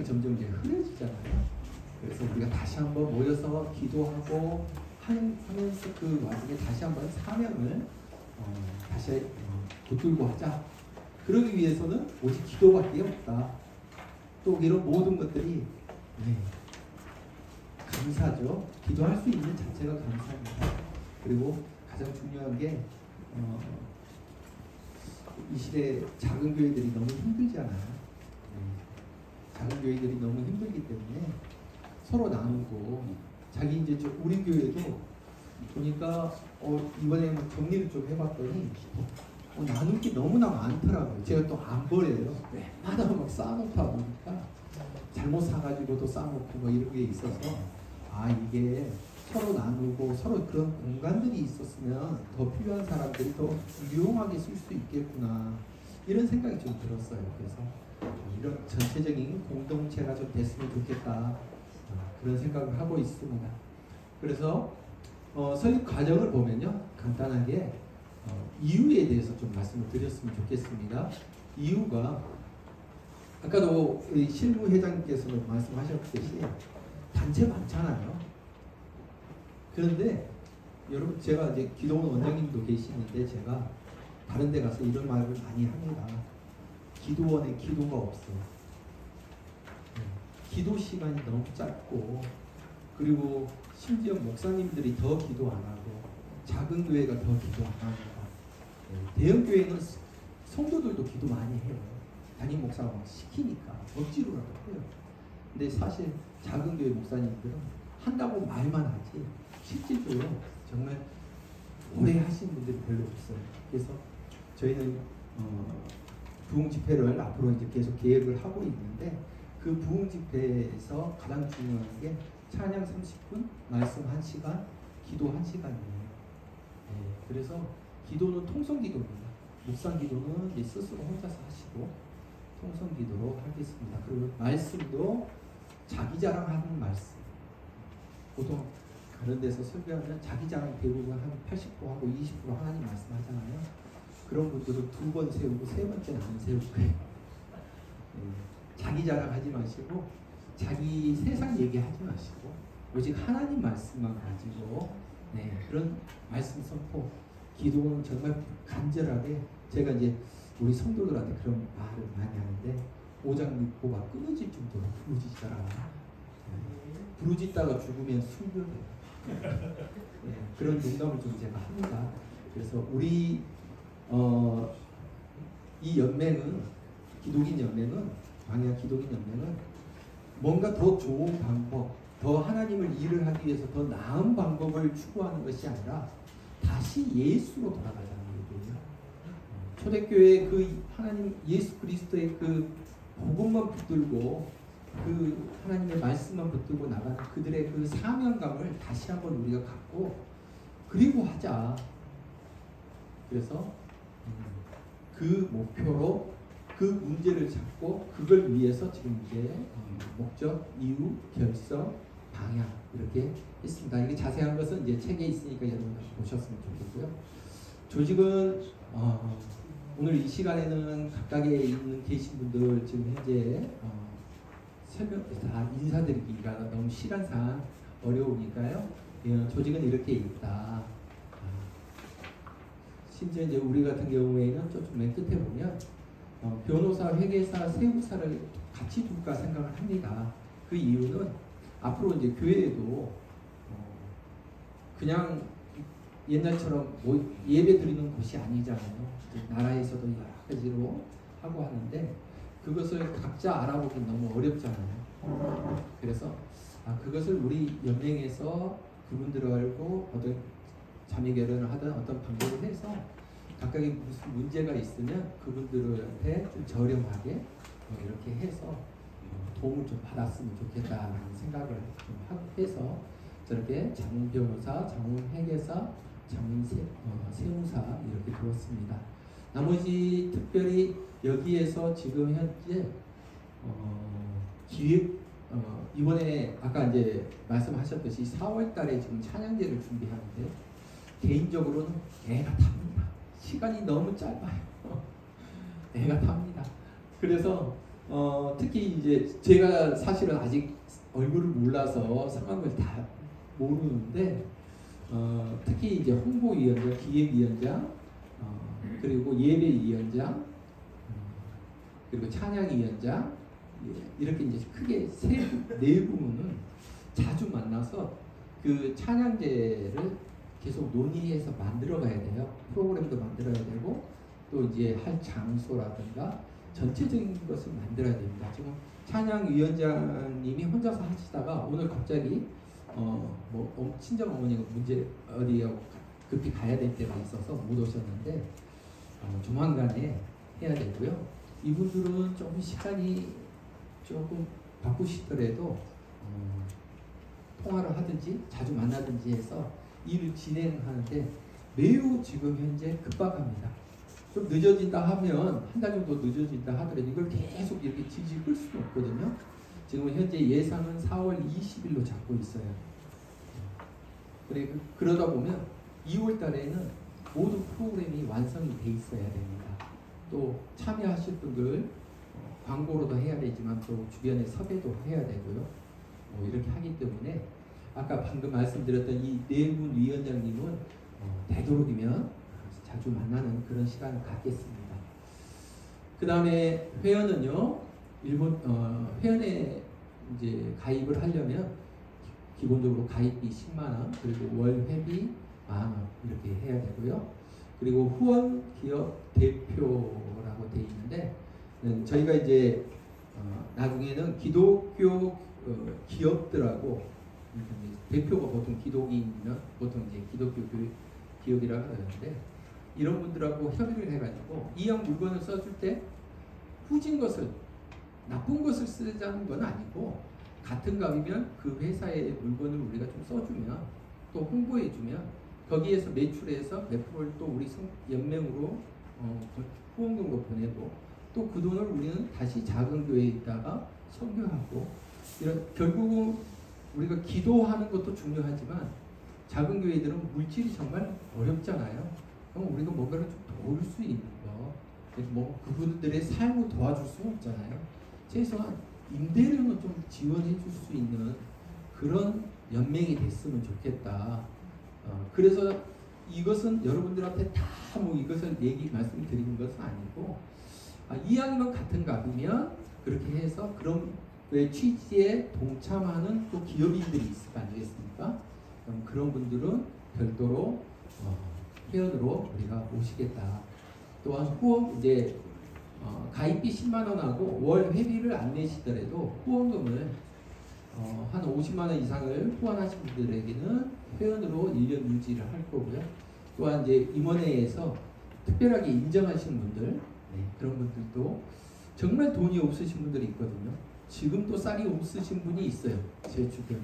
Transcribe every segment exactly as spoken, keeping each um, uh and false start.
사명이 점점 이제 흐려지잖아요. 그래서 우리가 다시 한번 모여서 기도하고 하면서 그 와중에 다시 한번 사명을 어, 다시 어, 붙들고 하자. 그러기 위해서는 오직 기도밖에 없다. 또 이런 모든 것들이 네, 감사죠. 기도할 수 있는 자체가 감사합니다. 그리고 가장 중요한 게 어, 이 시대 작은 교회들이 너무 힘들잖아요. 네. 작은 교회들이 너무 힘들기 때문에 서로 나누고 자기 이제 저 우리 교회도 보니까 어, 이번에 뭐 정리를 좀 해봤더니 어, 나눌 게 너무나 많더라고요. 제가 또 안 버려요. 하나 막 쌓아놓다 보니까 잘못 사가지고도 쌓아놓고 뭐 이런 게 있어서 아 이게 서로 나누고 서로 그런 공간들이 있었으면 더 필요한 사람들이 더 유용하게 쓸 수 있겠구나 이런 생각이 좀 들었어요. 그래서 이런 전체적인 공동체가 좀 됐으면 좋겠다 그런 생각을 하고 있습니다. 그래서 어, 설립 과정을 보면요 간단하게 어, 이유에 대해서 좀 말씀을 드렸으면 좋겠습니다. 이유가 아까도 우리 실무회장님께서도 말씀하셨듯이 단체 많잖아요. 그런데 여러분 제가 이제 기도원 원장님도 계시는데 제가 다른 데 가서 이런 말을 많이 합니다. 기도원에 기도가 없어. 기도 시간이 너무 짧고 그리고 심지어 목사님들이 더 기도 안 하고 작은 교회가 더 기도 안 하고 대형 교회는 성도들도 기도 많이 해요. 담임 목사가 막 시키니까 억지로라도 해요. 근데 사실 작은 교회 목사님들은 한다고 말만 하지 실질적으로 정말 오래 하신 분들이 별로 없어요. 그래서 저희는 어, 부흥 집회를 앞으로 이제 계속 계획을 하고 있는데 그 부흥 집회에서 가장 중요한 게 찬양 삼십 분, 말씀 한 시간, 기도 한 시간이에요. 네, 그래서 기도는 통성 기도입니다. 묵상 기도는 이제 스스로 혼자서 하시고 통성 기도로 하겠습니다. 그리고 말씀도 자기 자랑하는 말씀. 보통 다른 데서 설교하면 자기 자랑 대부분 한 팔십 퍼센트 하고 이십 퍼센트 하나님 말씀하잖아요. 그런 분들은 두 번 세우고 세 번째는 안 세울 거예요. 네, 자기 자랑하지 마시고 자기 세상 얘기하지 마시고 오직 하나님 말씀만 가지고 네, 그런 말씀 선포 기도는 정말 간절하게 제가 이제 우리 성도들한테 그런 말을 많이 하는데 오장 믿고 막 끊어질 정도로 부르짖더라. 네, 부르짖다가 죽으면 순교돼요. 네, 그런 농담을 좀 제가 합니다. 그래서 우리 어, 이 연맹은 기독인 연맹은 광야 기독인 연맹은 뭔가 더 좋은 방법, 더 하나님을 일을 하기 위해서 더 나은 방법을 추구하는 것이 아니라 다시 예수로 돌아가자는 얘기예요. 초대교회 그 하나님 예수 그리스도의 그 복음만 붙들고 그 하나님의 말씀만 붙들고 나가는 그들의 그 사명감을 다시 한번 우리가 갖고 그리고 하자. 그래서 그 목표로 그 문제를 잡고 그걸 위해서 지금 이제 목적, 이유, 결성, 방향 이렇게 했습니다. 이게 자세한 것은 이제 책에 있으니까 여러분 보셨으면 좋겠고요. 조직은 어, 오늘 이 시간에는 각각에 있는 계신 분들 지금 현재 어, 설명 다 인사드리기가 너무 시간상 어려우니까요. 예, 조직은 이렇게 있다. 심지어 이제 우리 같은 경우에는 좀 맨 끝에 보면 어, 변호사, 회계사, 세무사를 같이 둘까 생각을 합니다. 그 이유는 앞으로 이제 교회에도 어, 그냥 옛날처럼 뭐 예배 드리는 곳이 아니잖아요. 나라에서도 여러 가지로 하고 하는데 그것을 각자 알아보기 너무 어렵잖아요. 그래서 아, 그것을 우리 연맹에서 그분들을 알고 어떤 자매 결연을 하든 어떤 방법을 해서 각각의 무슨 문제가 있으면 그분들한테 좀 저렴하게 이렇게 해서 도움을 좀 받았으면 좋겠다는 생각을 좀 해서 저렇게 장문 변호사, 장문 회계사, 장문 세, 어, 세무사 이렇게 두었습니다. 나머지 특별히 여기에서 지금 현재 어, 기획 어, 이번에 아까 이제 말씀하셨듯이 사월 달에 지금 찬양제를 준비하는데 개인적으로는 애가 탑니다. 시간이 너무 짧아요. 애가 탑니다. 그래서 어, 특히 이제 제가 사실은 아직 얼굴을 몰라서 상황을 다 모르는데 어, 특히 이제 홍보위원장, 기획위원장, 어, 그리고 예배위원장, 어, 그리고 찬양위원장 예, 이렇게 이제 크게 세 네 부문은 자주 만나서 그 찬양제를 계속 논의해서 만들어가야 돼요. 프로그램도 만들어야 되고 또 이제 할 장소라든가 전체적인 것을 만들어야 됩니다. 지금 찬양위원장님이 혼자서 하시다가 오늘 갑자기 어뭐 친정 어머니가 문제 어디에 급히 가야 될 때가 있어서 못 오셨는데 어, 조만간에 해야 되고요. 이분들은 조금 시간이 조금 바꾸시더라도 어, 통화를 하든지 자주 만나든지 해서 일을 진행하는데 매우 지금 현재 급박합니다. 좀 늦어진다 하면 한 달 정도 늦어진다 하더라도 이걸 계속 이렇게 지지 끌 수는 없거든요. 지금 현재 예상은 사월 이십일로 잡고 있어요. 그래, 그러다 보면 이월 달에는 모든 프로그램이 완성이 돼 있어야 됩니다. 또 참여하실 분들 어, 광고로도 해야 되지만 또 주변에 섭외도 해야 되고요. 뭐 이렇게 하기 때문에 아까 방금 말씀드렸던 이 네 분 위원장님은 어, 되도록이면 자주 만나는 그런 시간을 갖겠습니다. 그 다음에 회원은요, 일본 어, 회원에 이제 가입을 하려면 기본적으로 가입비 십만 원, 그리고 월 회비 만 원 이렇게 해야 되고요. 그리고 후원 기업 대표라고 돼 있는데 음, 저희가 이제 어, 나중에는 기독교 어, 기업들하고 대표가 보통 기독인이면 보통 이제 기독교 기업이라고 하는데 이런 분들하고 협의를 해가지고 이형 물건을 써줄 때 후진 것을 나쁜 것을 쓰자는 건 아니고 같은 값이면 그 회사의 물건을 우리가 좀 써주면 또 홍보해주면 거기에서 매출해서 몇 프로를 또 우리 연맹으로 어, 후원금으로 보내고 또 그 돈을 우리는 다시 작은 교회에 있다가 선교하고 이런 결국은 우리가 기도하는 것도 중요하지만 작은 교회들은 물질이 정말 어렵잖아요. 그럼 우리가 뭔가를 좀 도울 수 있는 거, 뭐 그분들의 삶을 도와줄 수는 없잖아요. 최소한 임대료는 좀 지원해 줄 수 있는 그런 연맹이 됐으면 좋겠다. 어, 그래서 이것은 여러분들한테 다 뭐 이것을 얘기 말씀드리는 것은 아니고 아, 이왕이면 같은 값이면 그렇게 해서 그런 그 취지에 동참하는 또 기업인들이 있을 거 아니겠습니까? 그럼 그런 분들은 별도로 어, 회원으로 우리가 모시겠다. 또한 후원 이제 어, 가입비 십만 원하고 월 회비를 안 내시더라도 후원금을 어, 한 오십만 원 이상을 후원하신 분들에게는 회원으로 일 년 유지를 할 거고요. 또한 이제 임원회에서 특별하게 인정하신 분들 네, 그런 분들도 정말 돈이 없으신 분들이 있거든요. 지금도 쌀이 없으신 분이 있어요. 제 주변에.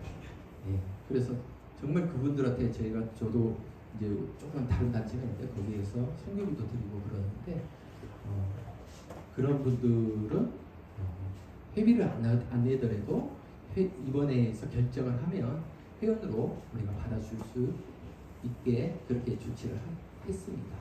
네, 그래서 정말 그분들한테 저희가 저도 이제 조금 다른 단체가 있는데 거기에서 선교비도 드리고 그러는데 어, 그런 분들은 어, 회비를 안, 안 내더라도 회, 이번에서 결정을 하면 회원으로 우리가 받아줄 수 있게 그렇게 조치를 하, 했습니다.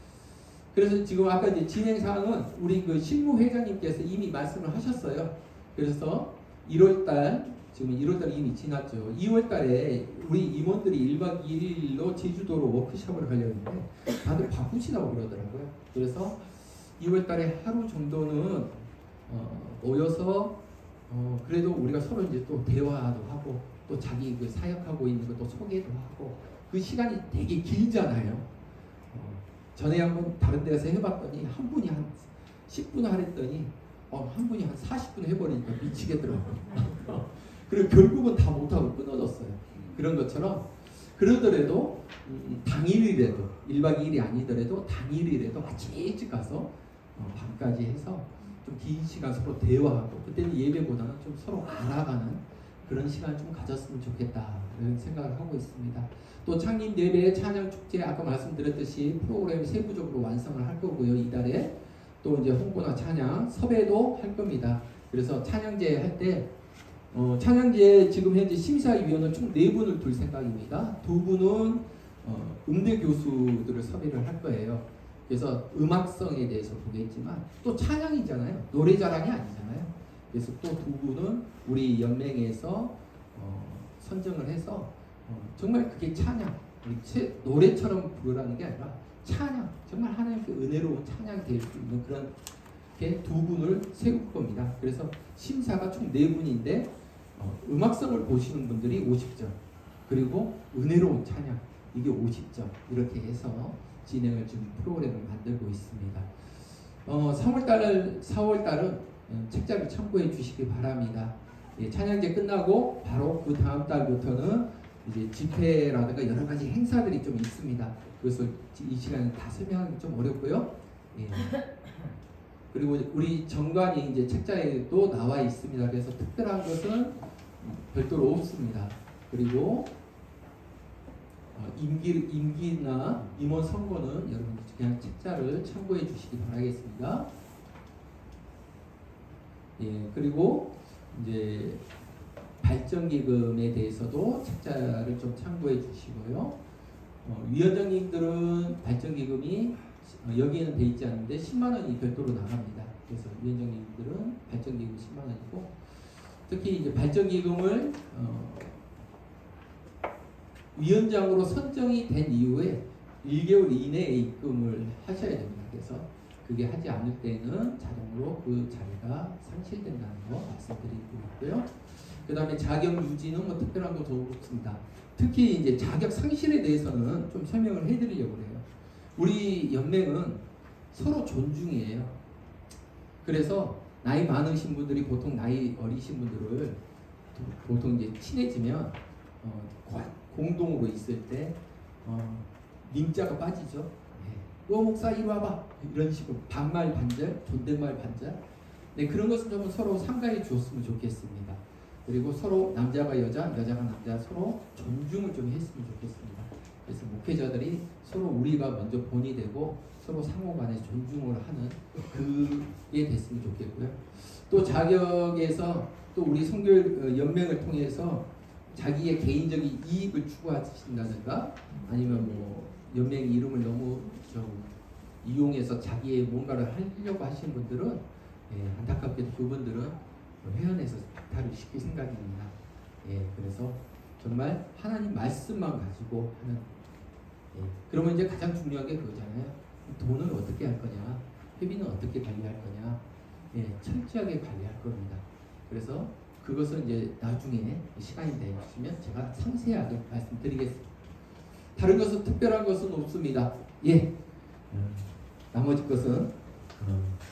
그래서 지금 아까 이제 진행 사항은 우리 그 실무 회장님께서 이미 말씀을 하셨어요. 그래서 일월 달 지금 일월 달 이미 지났죠. 이월 달에 우리 임원들이 일박 이일로 제주도로 워크숍을 가려는데 다들 바쁘시다고 그러더라고요. 그래서 이월 달에 하루 정도는 어, 모여서 어, 그래도 우리가 서로 이제 또 대화도 하고 또 자기 그 사역하고 있는 것도 소개도 하고 그 시간이 되게 길잖아요. 어, 전에 한번 다른 데서 해봤더니 한 분이 한 십 분 하랬더니 어, 한 분이 한 사십 분 해버리니까 미치겠더라고요. 그리고 결국은 다 못하고 끊어졌어요. 그런 것처럼 그러더라도 음, 당일이라도 일박 이일이 아니더라도 당일이라도 아침 일찍 가서 어, 밤까지 해서 좀 긴 시간 서로 대화하고 그때는 예배보다는 좀 서로 알아가는 그런 시간을 좀 가졌으면 좋겠다 이런 생각을 하고 있습니다. 또 창립 예배 찬양 축제 아까 말씀드렸듯이 프로그램 세부적으로 완성을 할 거고요. 이달에 또 이제 홍보나 찬양 섭외도 할 겁니다. 그래서 찬양제 할 때 어, 찬양제 지금 현재 심사위원은 총 네 분을 둘 생각입니다. 두 분은 어, 음대 교수들을 섭외를 할 거예요. 그래서 음악성에 대해서 보겠지만 또 찬양이잖아요. 노래 자랑이 아니잖아요. 그래서 또 두 분은 우리 연맹에서 어, 선정을 해서 어, 정말 그게 찬양, 노래처럼 부르라는 게 아니라 찬양, 정말 하나님께 은혜로운 찬양이 될 수 있는 그런 두 분을 세울 겁니다. 그래서 심사가 총 네 분인데 어, 음악성을 보시는 분들이 오십 점, 그리고 은혜로운 찬양 이게 오십 점 이렇게 해서 진행을 지금 프로그램을 만들고 있습니다. 어, 삼월달, 사월달은 책자를 참고해 주시기 바랍니다. 예, 찬양제 끝나고 바로 그 다음 달부터는 이제 집회라든가 여러 가지 행사들이 좀 있습니다. 그래서 이 시간에 다 설명하기 좀 어렵고요. 예. 그리고 우리 정관이 이제 책자에도 나와 있습니다. 그래서 특별한 것은 별도로 없습니다. 그리고 어, 임기, 임기나 임원 선거는 여러분 그냥 책자를 참고해 주시기 바라겠습니다. 예, 그리고 이제 발전기금에 대해서도 책자를 좀 참고해 주시고요. 어, 위원장님들은 발전기금이 어, 여기에는 돼 있지 않는데 십만 원이 별도로 나갑니다. 그래서 위원장님들은 발전기금 십만 원이고, 특히 이제 발전기금을 어, 위원장으로 선정이 된 이후에 일 개월 이내에 입금을 하셔야 됩니다. 그래서 그게 하지 않을 때는 자동으로 그 자리가 상실된다는 거 말씀드리고 있고요. 그 다음에 자격 유지는 뭐 특별한 거 없습니다. 특히 이제 자격 상실에 대해서는 좀 설명을 해드리려고 해요. 우리 연맹은 서로 존중이에요. 그래서 나이 많으신 분들이 보통 나이 어리신 분들을 보통 이제 친해지면 어, 공동으로 있을 때 어, 님자가 빠지죠. 네. 어, 목사 이리 와봐 이런 식으로 반말 반절, 존댓말 반절. 네, 그런 것은 좀 서로 삼가해 주었으면 좋겠습니다. 그리고 서로 남자가 여자, 여자가 남자 서로 존중을 좀 했으면 좋겠습니다. 그래서 목회자들이 서로 우리가 먼저 본이 되고 서로 상호간에 존중을 하는 그게 됐으면 좋겠고요. 또 자격에서 또 우리 선교 연맹을 통해서 자기의 개인적인 이익을 추구하신다든가 아니면 뭐 연맹 이름을 너무 좀 이용해서 자기의 뭔가를 하려고 하시는 분들은 예, 안타깝게도 그분들은 회원에서 박탈을 시킬 생각입니다. 예, 그래서 정말 하나님 말씀만 가지고 하는. 예, 그러면 이제 가장 중요한 게 그거잖아요. 돈은 어떻게 할 거냐, 회비는 어떻게 관리할 거냐, 예, 철저하게 관리할 겁니다. 그래서 그것은 이제 나중에 시간이 되시면 제가 상세하게 말씀드리겠습니다. 다른 것은 특별한 것은 없습니다. 예, 음, 나머지 것은 음,